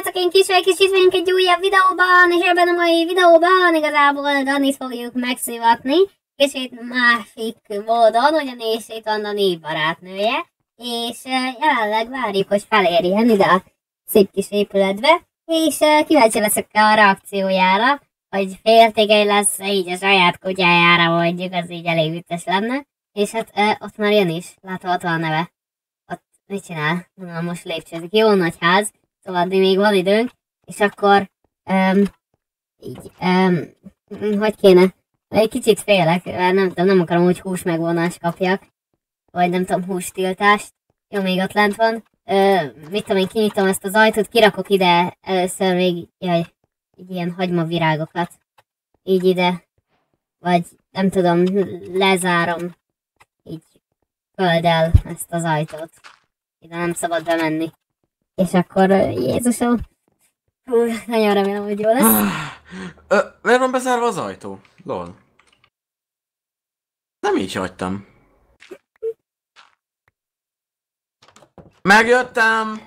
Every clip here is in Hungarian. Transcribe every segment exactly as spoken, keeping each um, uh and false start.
srácok, én Kisvely Kis, itt vagyunk egy újabb videóban, és ebben a mai videóban igazából Danit fogjuk megszivatni, kicsit másik módon, ugyanis itt van Dani barátnője, és jelenleg várjuk, hogy felérjen ide a szép kis épületbe, és kíváncsi leszek a reakciójára, hogy féltékeny lesz így a saját kutyájára, mondjuk, az így elég vicces lenne, és hát ott már jön is, látható a neve. Mit csinál? Na, most lépcsőzik. Jó nagy ház, szóval addig még van időnk, és akkor um, így, um, hogy kéne? Egy kicsit félek, nem tudom, nem akarom, hogy húsmegvonást kapjak, vagy nem tudom, hústiltást. Jó, még ott lent van. Uh, mit tudom én, kinyitom ezt az ajtót, kirakok ide először még, jaj, így ilyen hagymavirágokat. Így ide. Vagy nem tudom, lezárom így földdel ezt az ajtót. Ide nem szabad bemenni. És akkor, Jézusom, hú, nagyon remélem, hogy jó lesz. Ö, miért van bezárva az ajtó? Lol. Nem így hagytam. Megjöttem!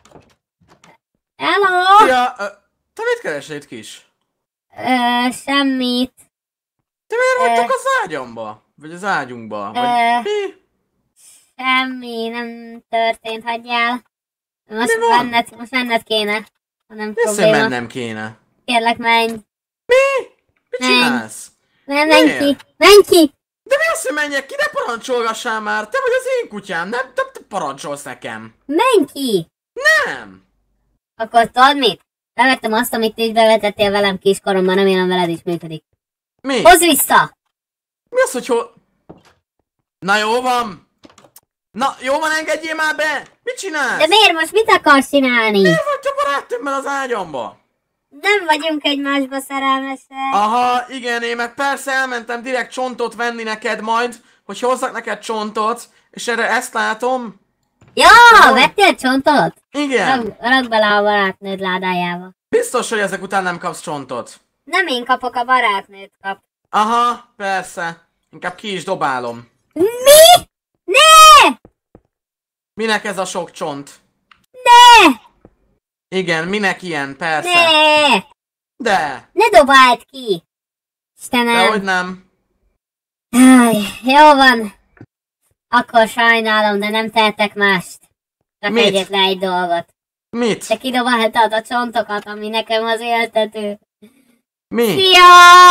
Hello! Szia! Ö, te mit keresel itt, Kis? Ö, semmit. Te miért Ö, vagytok az ágyamba? Vagy az ágyunkba? Vagy Ö, mi? Semmi nem történt, hagyjál. Most Mi van? menned, most menned kéne. Ha nem Vissza probléma. mennem kéne. Kérlek, menj. Mi? Mit Menj. csinálsz? Nem, menj Miért? ki. Menj ki! De mi az, hogy menjek ki? Ne parancsolgassál már! Te vagy az én kutyám, nem? Te, te parancsolsz nekem. Menj ki! Nem! Akkor tudod mit? Bevettem azt, amit te is bevetettél velem kiskoromban, remélem veled is működik. Mi? Hozz vissza! Mi az, hogy hol... Na jó van! Na, jó van, engedjél már be! Mit csinálsz? De miért most mit akarsz csinálni? Miért vagy te barátnőmmel az ágyamba? Nem vagyunk egymásba szerelmesek. Aha, igen, én meg persze elmentem direkt csontot venni neked majd, hogy hozzak neked csontot, és erre ezt látom. Ja, Jó. vettél csontot? Igen. Rak, rak bele a barátnőd ládájába. Biztos, hogy ezek után nem kapsz csontot. Nem én kapok, a barátnőd kap. Aha, persze. Inkább ki is dobálom. Mi? Ne! Minek ez a sok csont? Ne! Igen, minek ilyen, persze. Ne! De. Ne dobáld ki! Istenem. Dehogy nem. Áj, jó van. Akkor sajnálom, de nem tehetek mást. Csak Mit? egyetlen egy dolgot. Mit? Te kidobáltad a csontokat, ami nekem az éltető. Mi? Szia!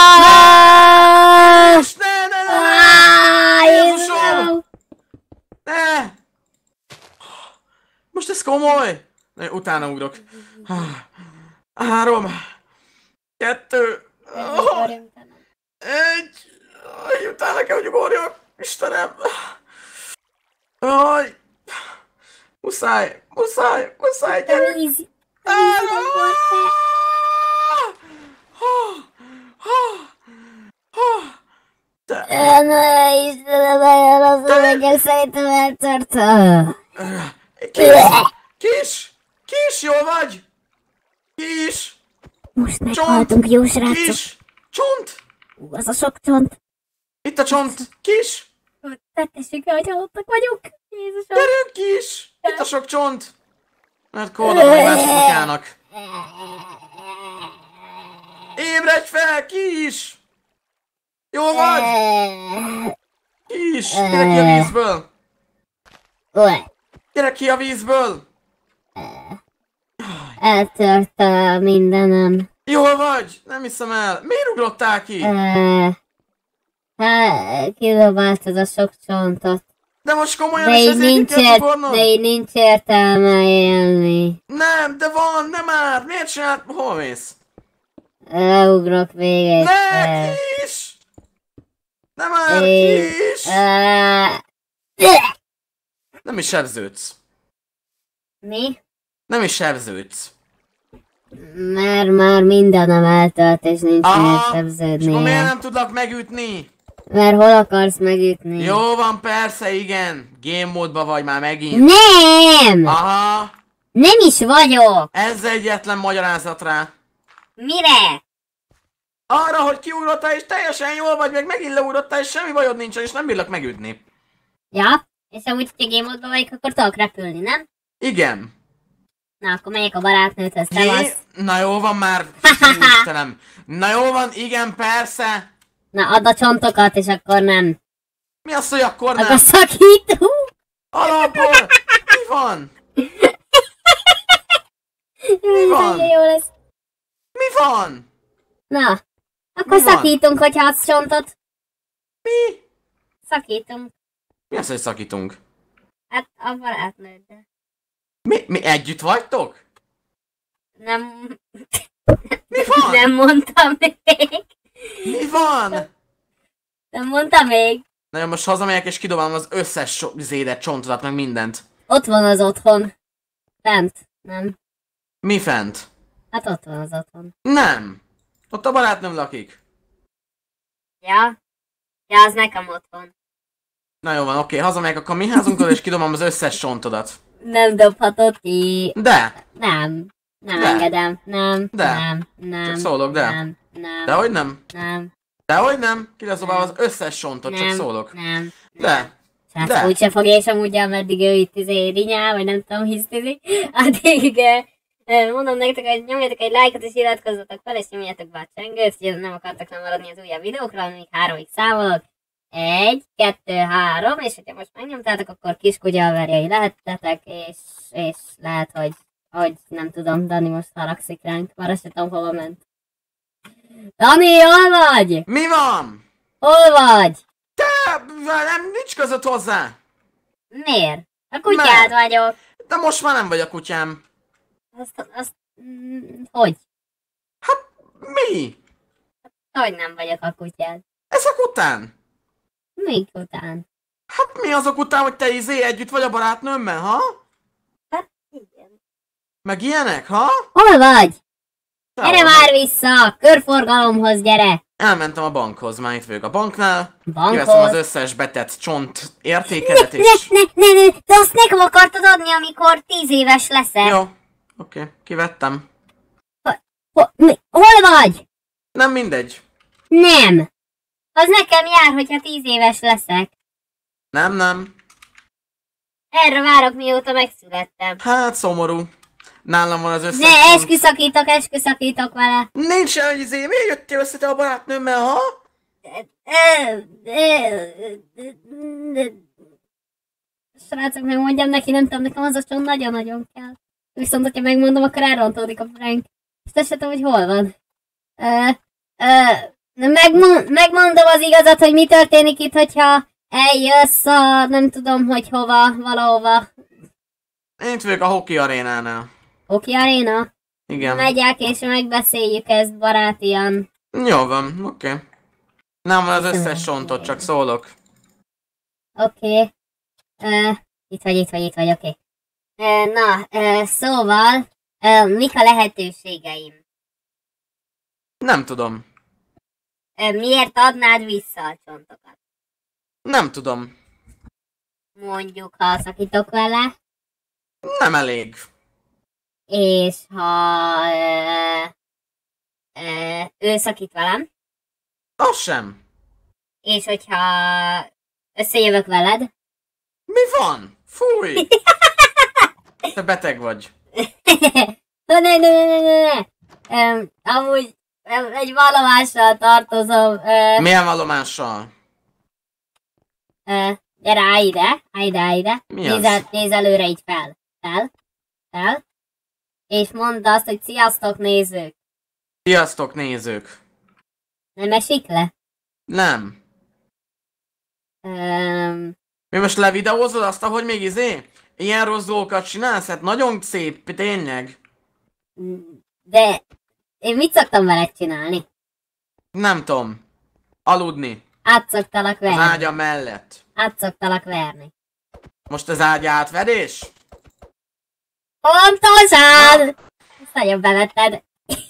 És ne, ne, ne, ne! Áj, Jézusom! Jézusom! Ne! Most ez komoly? Ne, utána ugrok. Három. Kettő. Oh, egy. Aj, utána kell, hogy ugorjak. Istenem. Aj. Muszáj, muszáj, muszáj, gyere. Víz. Víz Három. volt te. Te. Ne, Istenem, nagyon rosszul megyek, szerintem eltörtem. Kis! Kis! Kis, jól vagy? Kis! Most meghaltunk, jó srácok. Kis! Csont! Ú, az a sok csont. Itt a csont! Kis! Tettessük el, hogy halottak vagyunk. Jézusom. Gyerünk, Kis! Itt a sok csont! Mert kódom meg más kutyának. Ébredj fel, Kis! Jól vagy? Kis! Gyere ki a vízből! Ué, Gyere ki a vízből! eltörte mindenem. Jól vagy? Nem hiszem el. Miért ugrottál ki? Hát, kidobáltad a sok csontot. De most komolyan De is így ezért ki nincs, kell ért, ugornod? de így nincs értelme élni. Nem, de van, nem már! Miért csinált? Hol mész? Leugrok még Ne, egyszer. Kis! Nem már, Én- Kis! Ö, Nem is sebződsz. Mi? Nem is sebződsz. Mert már mindenem eltölt, és nincs miért Aha, és akkor miért sebződnie. nem tudlak megütni? Mert hol akarsz megütni? Jó van, persze, igen. Game módban vagy már megint. Nem! Aha, Nem is vagyok! ez egyetlen magyarázat rá. Mire? Arra, hogy kiugrottál és teljesen jól vagy, meg megint leugrottál és semmi bajod nincsen, és nem bírlak megütni. Ja? És amúgy, hogyha game módban vagyok, akkor tudok repülni, nem? Igen. Na, akkor megyek a barátnőthöz, te Jé, na jó van már, Istenem. Na jó van, igen, persze. Na, add a csontokat, és akkor nem. Mi az, hogy akkor nem? Akkor szakítunk. Alapból! Mi van? Mi van? Jó lesz. Mi van? Na, akkor Mi van? szakítunk, hogyha adsz csontot. Mi? Szakítunk. Mi az, hogy szakítunk? Hát a barátnőddel. Mi, mi együtt vagytok? Nem... Mi van? Nem mondtam még. Mi van? Nem mondtam még. Na jó, most hazamegyek és kidobálom az összes so- zédet, csontodat, meg mindent. Ott van az otthon. Fent. Nem. Mi fent? Hát ott van az otthon. Nem. Ott a barátnőm lakik. Ja? Ja, az nekem otthon. Na jó van, oké, hazamegyek akkor mi házunkról és kidobom az összes csontodat. Nem dobhatod ki. De! Nem. Nem De. engedem. Nem. De. Nem. Nem. Csak szólok, de. Nem. Nem. Dehogy nem? Nem. Dehogy nem? Ki lesz dobálva az összes csontot, csak Nem. szólok. Nem. De. Hát De. úgyse fogja, és amúgy ameddig ő itt izé rinyál, vagy nem tudom, hisztizik, addig eh, eh, mondom nektek, hogy nyomjatok egy lájkot és iratkozzatok fel, és nyomjatok be a csengőt, hogy nem akartak lemaradni az újabb videókról, amíg háromig számolok. Egy, kettő, három, és hogyha most megnyomtátok, akkor kiskutya verjei lehettetek, és, és lehet, hogy, hogy nem tudom, Dani most haragszik ránk, már azt sem tudom, hova ment. Dani, hol vagy? Mi van? Hol vagy? Te, nem, nincs között hozzá. Miért? A kutyád Mert. vagyok. De most már nem vagy a kutyám. Azt, azt, mm, hogy? Mi? Hogy nem vagyok a kutyád? Ezek után? Mik után? Hát mi azok után, hogy te izé együtt vagy a barátnőmmel, ha? Hát igen. Meg ilyenek, ha? Hol vagy? Te Gyere hol már vissza! Körforgalomhoz gyere! Elmentem a bankhoz, már itt vagyok a banknál. Bankhoz? Kiveszem az összes betett csont értékedet Ne, és... ne, ne, ne, de azt nekem akartad adni, amikor tíz éves leszel. Jó, oké, kivettem. Ho, mi, hol vagy? Nem mindegy. Nem. Az nekem jár, hogyha tíz éves leszek. Nem, nem. Erre várok, mióta megszülettem. Hát szomorú. Nálam van az összes Ne, csont. esküszakítok, esküszakítok vele. Nincs olyan, hogy izé, miért jöttél össze te a barátnőmmel, ha? Ö, ö, ö, ö, Srácok, megmondjam neki, nem tudom, nekem az a csont nagyon-nagyon kell. Viszont, hogyha megmondom, akkor elrontódik a prank. És te se tudom, hogy hol van. Ö, ö, megmond, megmondom az igazat, hogy mi történik itt, hogyha eljössz a, nem tudom, hogy hova, valahova. Én itt vagyok a hoki arénánál. Hoki Arena? Igen. Megyek és megbeszéljük ezt barátian. Jó van, oké. Nem van az összes csontot, csak szólok. Oké. Okay. Itt vagy, itt vagy, itt vagy, oké. Okay. Na, uh, szóval, uh, mik a lehetőségeim? Nem tudom. Uh, miért adnád vissza a csontokat? Nem tudom. Mondjuk, ha szakítok vele, Nem elég. és ha uh, uh, ő szakít velem, Az sem. és hogyha összejövök veled, Mi van? Fúj! Te beteg vagy. ne, ne, ne, ne, ne, ne. Um, amúgy um, egy vallomással tartozom. Uh, Milyen vallomással? uh, gyere, állj ide, állj ide, állj ide. Mi Nézz, az? el, nézz előre így fel. Fel. Fel. És mondd azt, hogy sziasztok nézők. Sziasztok nézők. Nem esik le? Nem. Um, Mi most levideózod azt, ahogy még izé? Ilyen rossz dolgokat csinálsz? Hát nagyon szép, tényleg. de én mit szoktam veled csinálni? Nem tudom. Aludni. Át szoktalak Az verni. ágya mellett. Át szoktalak verni. Most az ágy átverés? Pontosan! Ezt nagyon bevetted.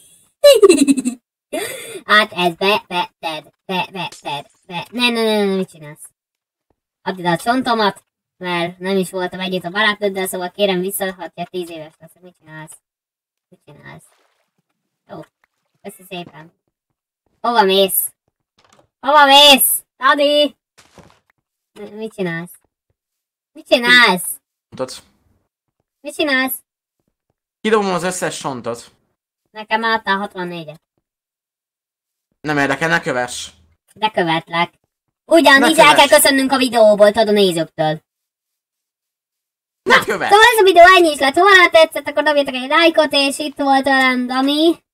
Hát ez bevetted. Bevetted. Be... Ne, ne, ne, ne, mit csinálsz? Add ide a csontomat, mert nem is voltam együtt a barátnőddel, szóval kérem vissza, ha tíz éves lesz. Mit csinálsz? Mit csinálsz? Jó. Köszi szépen. Hova mész? Hova mész? Adi! Mit csinálsz? Mit csinálsz? Tudod? Mit csinálsz? Kidobom az összes csontot. Nekem álltál hatvannégyet. Nem érdekel, ne kövess. De követlek. Ugyanígy el kell köszönnünk a videóból, tudod a nézőktől. Ne Na, kövess. szóval ez a videó ennyi is lett. Ha tetszett, akkor dobjatok egy lájkot, és itt volt velem Dani.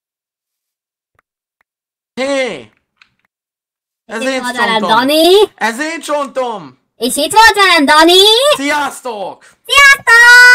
Hé! Ez És itt én volt velem csontom. Dani. Ez én csontom. És itt volt velem Dani. Sziasztok! Sziasztok!